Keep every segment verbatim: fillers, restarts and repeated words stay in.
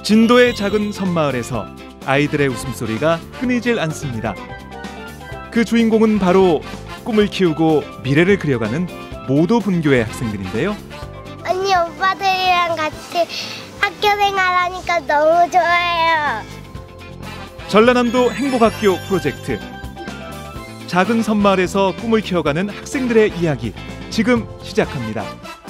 진도의 작은 섬마을에서 아이들의 웃음소리가 끊이질 않습니다. 그 주인공은 바로 꿈을 키우고 미래를 그려가는 모도 분교의 학생들인데요. 언니 오빠들이랑 같이 학교 생활하니까 너무 좋아요. 전라남도 행복학교 프로젝트. 작은 섬마을에서 꿈을 키워가는 학생들의 이야기 지금 시작합니다.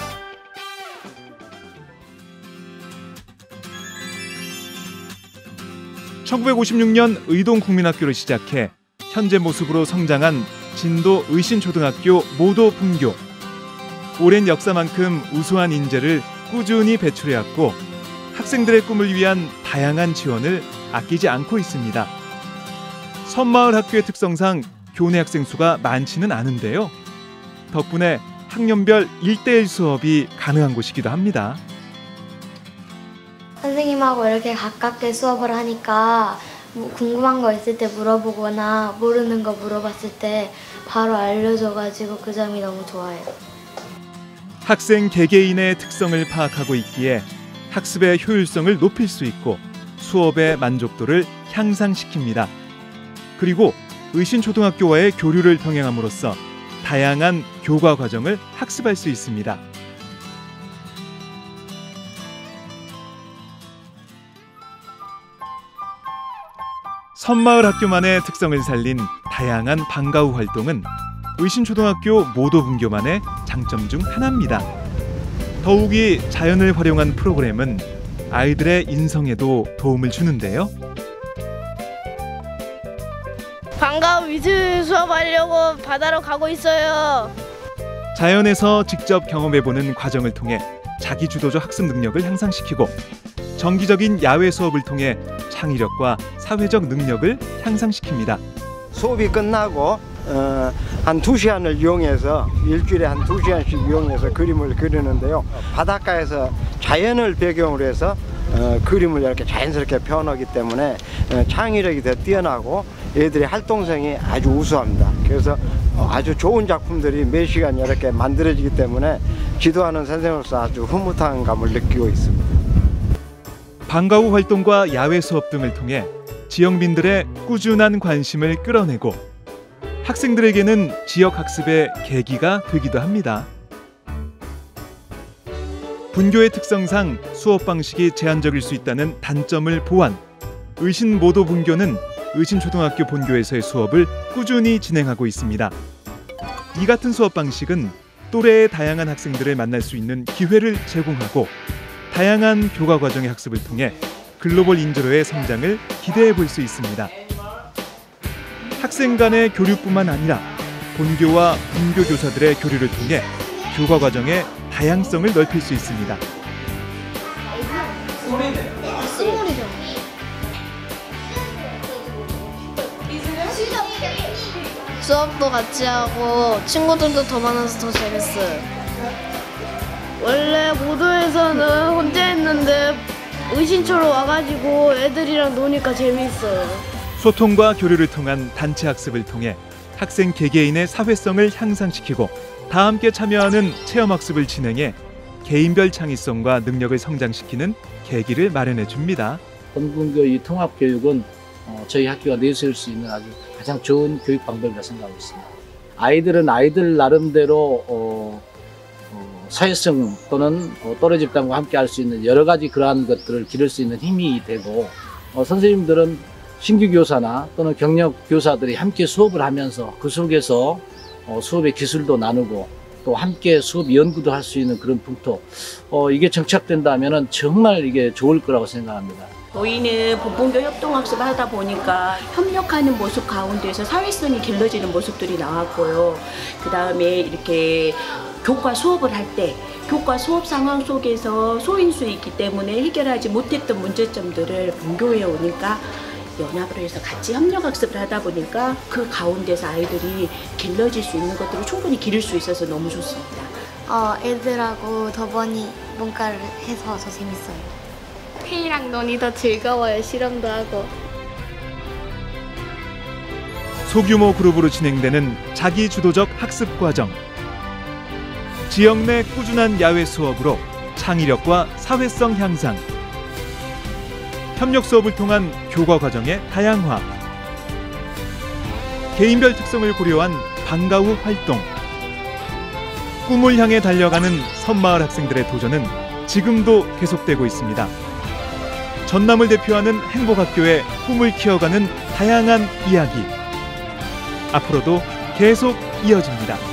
천구백오십육 년 의동국민학교를 시작해 현재 모습으로 성장한 진도 의신초등학교 모도 분교. 오랜 역사만큼 우수한 인재를 꾸준히 배출해왔고 학생들의 꿈을 위한 다양한 지원을 아끼지 않고 있습니다. 섬마을 학교의 특성상 교내 학생 수가 많지는 않은데요. 덕분에 학년별 일대일 수업이 가능한 곳이기도 합니다. 선생님하고 이렇게 가깝게 수업을 하니까 뭐 궁금한 거 있을 때 물어보거나 모르는 거 물어봤을 때 바로 알려줘가지고 그 점이 너무 좋아요. 학생 개개인의 특성을 파악하고 있기에 학습의 효율성을 높일 수 있고 수업의 만족도를 향상시킵니다. 그리고 의신초등학교와의 교류를 병행함으로써 다양한 교과 과정을 학습할 수 있습니다. 섬마을 학교만의 특성을 살린 다양한 방과 후 활동은 의신초등학교 모도 분교만의 장점 중 하나입니다. 더욱이 자연을 활용한 프로그램은 아이들의 인성에도 도움을 주는데요. 방과 후 미술 수업하려고 바다로 가고 있어요. 자연에서 직접 경험해보는 과정을 통해 자기 주도적 학습 능력을 향상시키고 정기적인 야외 수업을 통해 창의력과 사회적 능력을 향상시킵니다. 수업이 끝나고 어, 한 두 시간을 이용해서 일주일에 한 두 시간씩 이용해서 그림을 그리는데요. 바닷가에서 자연을 배경으로 해서 어, 그림을 이렇게 자연스럽게 표현하기 때문에 어, 창의력이 더 뛰어나고 애들의 활동성이 아주 우수합니다. 그래서 어, 아주 좋은 작품들이 매 시간 이렇게 만들어지기 때문에 지도하는 선생으로서 아주 흐뭇한 감을 느끼고 있습니다. 방과 후 활동과 야외 수업 등을 통해 지역민들의 꾸준한 관심을 끌어내고 학생들에게는 지역 학습의 계기가 되기도 합니다. 분교의 특성상 수업 방식이 제한적일 수 있다는 단점을 보완, 의신 모도 분교는 의신초등학교 본교에서의 수업을 꾸준히 진행하고 있습니다. 이 같은 수업 방식은 또래의 다양한 학생들을 만날 수 있는 기회를 제공하고 다양한 교과 과정의 학습을 통해 글로벌 인재로의 성장을 기대해 볼 수 있습니다. 학생 간의 교류뿐만 아니라 본교와 분교 교사들의 교류를 통해 교과 과정의 다양성을 넓힐 수 있습니다. 수업도 같이 하고 친구들도 더 많아서 더 재밌어요. 원래 모도에서는 혼자 했는데 의신초로 와가지고 애들이랑 노니까 재밌어요. 소통과 교류를 통한 단체 학습을 통해 학생 개개인의 사회성을 향상시키고 다 함께 참여하는 체험학습을 진행해 개인별 창의성과 능력을 성장시키는 계기를 마련해 줍니다. 본분교 이 통합교육은 어, 저희 학교가 내세울 수 있는 아주 가장 좋은 교육 방법이라고 생각하고 있습니다. 아이들은 아이들 나름대로 어, 어, 사회성 또는 어, 또래 집단과 함께 할 수 있는 여러 가지 그러한 것들을 기를 수 있는 힘이 되고 어, 선생님들은 신규 교사나 또는 경력 교사들이 함께 수업을 하면서 그 속에서 어, 수업의 기술도 나누고 또 함께 수업 연구도 할 수 있는 그런 풍토, 어, 이게 정착된다면 정말 이게 좋을 거라고 생각합니다. 저희는 본본교 협동학습을 하다 보니까 협력하는 모습 가운데서 사회성이 길러지는 모습들이 나왔고요. 그 다음에 이렇게 교과 수업을 할 때 교과 수업 상황 속에서 소인수 있기 때문에 해결하지 못했던 문제점들을 본교에 오니까 연합을 해서 같이 협력학습을 하다 보니까 그 가운데서 아이들이 길러질 수 있는 것들을 충분히 기를 수 있어서 너무 좋습니다. 어, 애들하고 더 많이 뭔가를 해서 더 재밌어요. 회의랑 논이 더 즐거워요. 실험도 하고. 소규모 그룹으로 진행되는 자기주도적 학습 과정. 지역 내 꾸준한 야외 수업으로 창의력과 사회성 향상, 협력 수업을 통한 교과 과정의 다양화, 개인별 특성을 고려한 방과 후 활동, 꿈을 향해 달려가는 섬마을 학생들의 도전은 지금도 계속되고 있습니다. 전남을 대표하는 행복학교의 꿈을 키워가는 다양한 이야기, 앞으로도 계속 이어집니다.